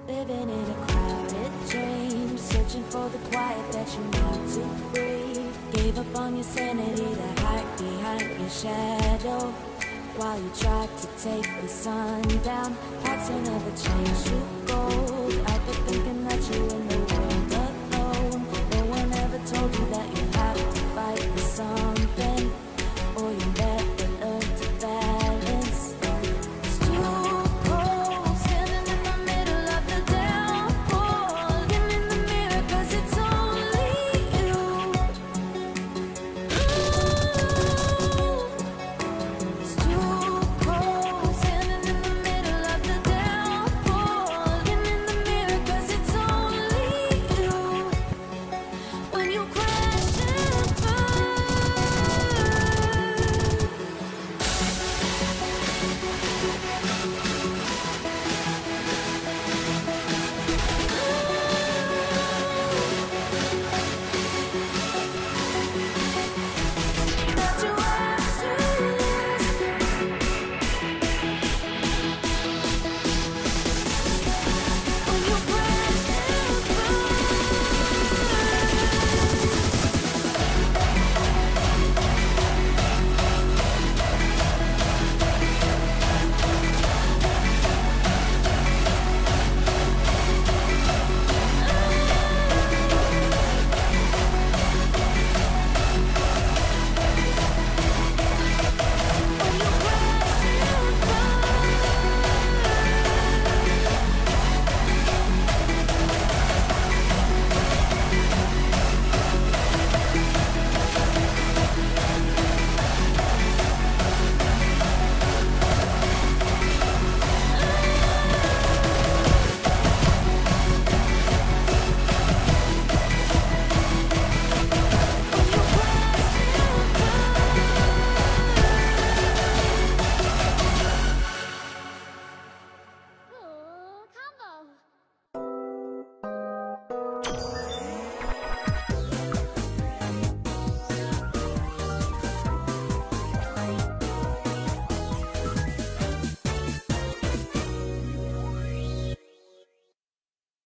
Living in a crowded dream, searching for the quiet that you need to breathe. Gave up on your sanity to hide behind your shadow, while you tried to take the sun down. Paths will never change to gold. Out there thinking that you in the